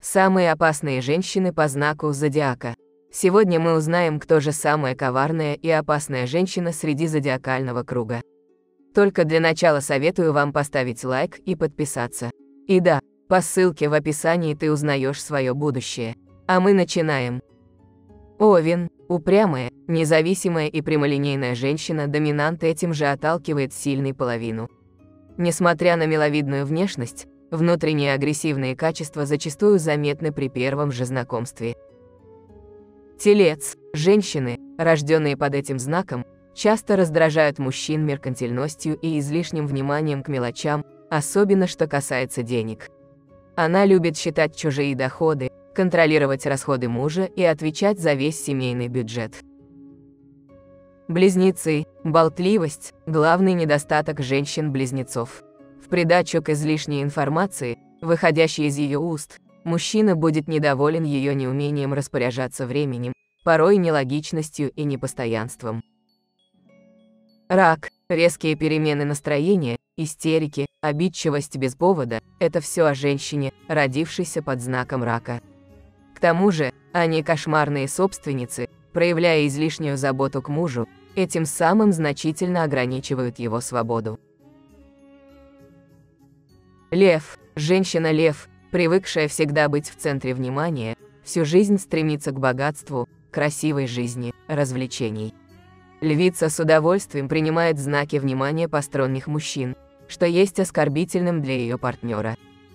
Самые опасные женщины по знаку зодиака. Сегодня мы узнаем, кто же самая коварная и опасная женщина среди зодиакального круга. Только для начала советую вам поставить лайк и подписаться. И да, по ссылке в описании ты узнаешь свое будущее. А мы начинаем. Овен – упрямая, независимая и прямолинейная женщина, доминант этим же отталкивает сильной половину. Несмотря на миловидную внешность, внутренние агрессивные качества зачастую заметны при первом же знакомстве. Телец – женщины, рожденные под этим знаком, часто раздражают мужчин меркантильностью и излишним вниманием к мелочам, особенно что касается денег. Она любит считать чужие доходы, контролировать расходы мужа и отвечать за весь семейный бюджет. Близнецы – болтливость – главный недостаток женщин-близнецов. В придачу к излишней информации, выходящей из ее уст, мужчина будет недоволен ее неумением распоряжаться временем, порой нелогичностью и непостоянством. Рак – резкие перемены настроения, истерики, обидчивость без повода – это все о женщине, родившейся под знаком рака. К тому же, они кошмарные собственницы, проявляя излишнюю заботу к мужу, этим самым значительно ограничивают его свободу. Лев – женщина-лев, привыкшая всегда быть в центре внимания, всю жизнь стремится к богатству, красивой жизни, развлечений. Львица с удовольствием принимает знаки внимания посторонних мужчин, что есть оскорбительным для ее партнера.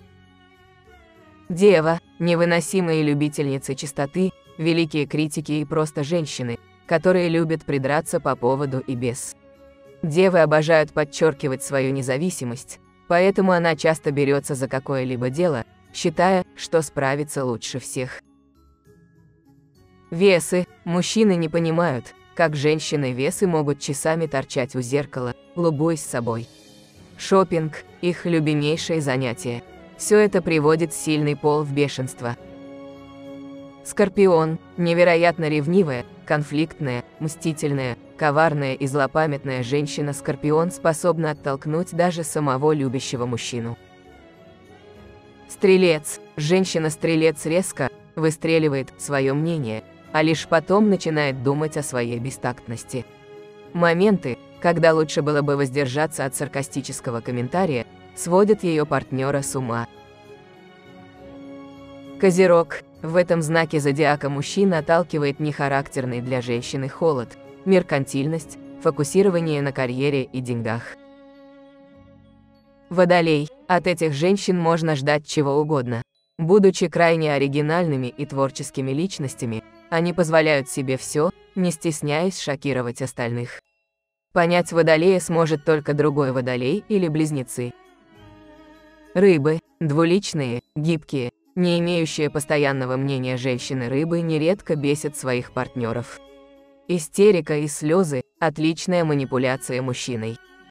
Дева – невыносимые любительницы чистоты, великие критики и просто женщины, которые любят придраться по поводу и без. Девы обожают подчеркивать свою независимость, поэтому она часто берется за какое-либо дело, считая, что справится лучше всех. Весы – мужчины не понимают, как женщины-весы могут часами торчать у зеркала, любуясь собой. Шопинг – их любимейшее занятие. Все это приводит сильный пол в бешенство. Скорпион – невероятно ревнивая, конфликтная, мстительная, коварная и злопамятная женщина-скорпион способна оттолкнуть даже самого любящего мужчину. Стрелец – женщина-стрелец резко выстреливает свое мнение, а лишь потом начинает думать о своей бестактности. Моменты, когда лучше было бы воздержаться от саркастического комментария, сводят ее партнера с ума. Козерог – в этом знаке зодиака мужчина отталкивает нехарактерный для женщины холод, меркантильность, фокусирование на карьере и деньгах. Водолей – от этих женщин можно ждать чего угодно. Будучи крайне оригинальными и творческими личностями, они позволяют себе все, не стесняясь шокировать остальных. Понять водолея сможет только другой водолей или близнецы. Рыбы – двуличные, гибкие, не имеющие постоянного мнения женщины-рыбы нередко бесят своих партнеров. Истерика и слезы – отличная манипуляция мужчиной.